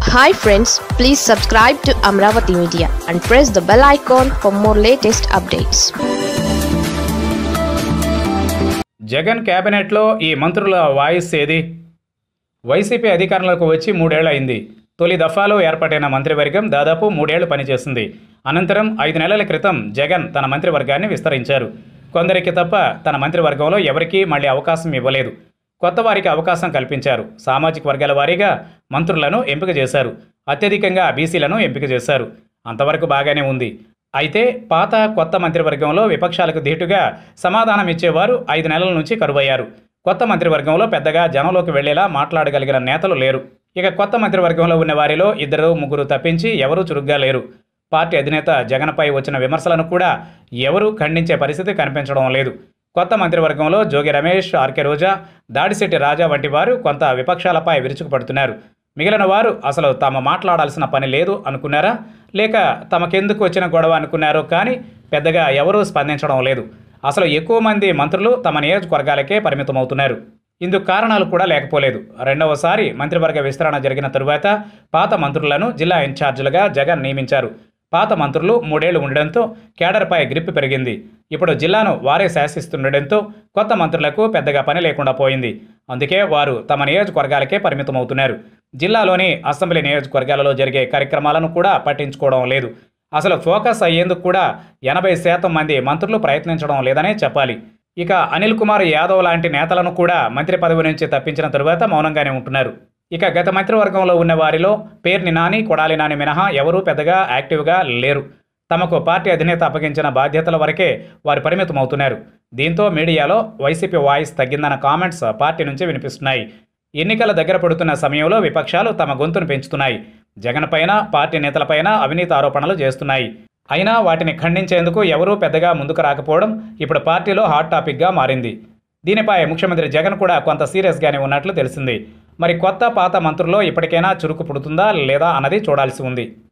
Hi friends, please subscribe to Amaravathi Media and press the bell icon for more latest updates. Jagan క్యాబినెట్లో ఈ మంత్రుల voice ఏది? YCP అధికారంలోకి వచ్చి 3 ఏళ్లు అయింది. తొలి దఫాలో ఏర్పాటైన మంత్రివర్గం దాదాపు 3 ఏళ్లు పనిచేసింది. అనంతరం 5 నెలల క్రితం జగన్ తన మంత్రివర్గాన్ని విస్తరించారు. కొందరికి తప్ప తన మంత్రివర్గంలో ఎవరికీ మళ్లీ అవకాశం ఇవ్వలేదు. కొత్త వారికి అవకాశం కల్పించారు. సామాజిక వర్గాల వారీగా మంత్రులను ఎంపిక చేశారు. అత్యధికంగా బీసీలను ఎంపిక చేశారు. అంతవరకు బాగానే ఉంది. అయితే పాత కొత్త మంత్రివర్గంలో విపక్షాలకు ధీటుగా సమాధానం ఇచ్చేవారు 5 నెలల నుంచి కరువయ్యారు. కొత్త మంత్రివర్గంలో పెద్దగా జనంలోకి వెళ్లేలా మాట్లాడగలిగిన నేతలు లేరు. ఇక కొత్త మంత్రివర్గంలో ఉన్న వారిలో 2-3 తప్పించి ఎవరూ చురుగ్గా లేరు. పార్టీ అధినేత జగన్పై వచ్చిన విమర్శలను కూడా ఎవరూ ఖండించే పరిస్థితి కనిపించడం లేదు. కొత్త మంత్రివర్గంలో జోగి రమేష్, ఆర్కే రోజా, దాడిశెట్టి రాజా వంటి వారు కొంత విపక్షాలపై విరుచుకుపడుతున్నారు. మిగిలిన వారు అసలు తాము మాట్లాడాల్సిన పని లేదు అనుకున్నారా, లేక తమకెందుకు వచ్చిన గొడవ అనుకున్నారో కానీ పెద్దగా ఎవరూ స్పందించడం లేదు. అసలు ఎక్కువ మంది మంత్రులు తమ నియోజకవర్గాలకే పరిమితమవుతున్నారు. ఇందుకు కారణాలు కూడా లేకపోలేదు. రెండవసారి మంత్రివర్గ విస్తరణ జరిగిన తరువాత పాత మంత్రులను జిల్లా ఇన్ఛార్జీలుగా జగన్ నియమించారు. పాత మంత్రులు 3 ఏళ్లు ఉండడంతో కేడర్పై గ్రిప్ పెరిగింది. ఇప్పుడు జిల్లాను వారే శాసిస్తుండటంతో కొత్త మంత్రులకు పెద్దగా పని లేకుండా పోయింది. అందుకే వారు తమ నియోజకవర్గాలకే పరిమితమవుతున్నారు. జిల్లాలోని అసెంబ్లీ నియోజకవర్గాలలో జరిగే కార్యక్రమాలను కూడా పట్టించుకోవడం లేదు. అసలు ఫోకస్ అయ్యేందుకు కూడా 80% మంది మంత్రులు ప్రయత్నించడం లేదనే చెప్పాలి. ఇక అనిల్ కుమార్ యాదవ్ లాంటి నేతలను కూడా మంత్రి పదవి నుంచి తప్పించిన తరువాత మౌనంగానే ఉంటున్నారు. ఇక గత మంత్రివర్గంలో ఉన్న వారిలో పేర్ని నాని, కొడాలి నాని మినహా ఎవరూ పెద్దగా యాక్టివ్గా లేరు. తమకు పార్టీ అధినేత అప్పగించిన బాధ్యతల వరకే వారు పరిమితమవుతున్నారు. దీంతో మీడియాలో వైసీపీ వాయిస్ తగ్గిందన్న కామెంట్స్ పార్టీ నుంచి వినిపిస్తున్నాయి. ఎన్నికల దగ్గర పడుతున్న సమయంలో విపక్షాలు తమ గొంతును పెంచుతున్నాయి. జగన్ పైన, పార్టీ నేతలపైన అవినీతి ఆరోపణలు చేస్తున్నాయి. అయినా వాటిని ఖండించేందుకు ఎవరూ పెద్దగా ముందుకు రాకపోవడం ఇప్పుడు పార్టీలో హాట్ టాపిక్గా మారింది. దీనిపై ముఖ్యమంత్రి జగన్ కూడా కొంత సీరియస్గానే ఉన్నట్లు తెలిసింది. మరి కొత్త పాత మంత్రుల్లో ఇప్పటికైనా చురుకు పుడుతుందా లేదా అన్నది చూడాల్సి ఉంది.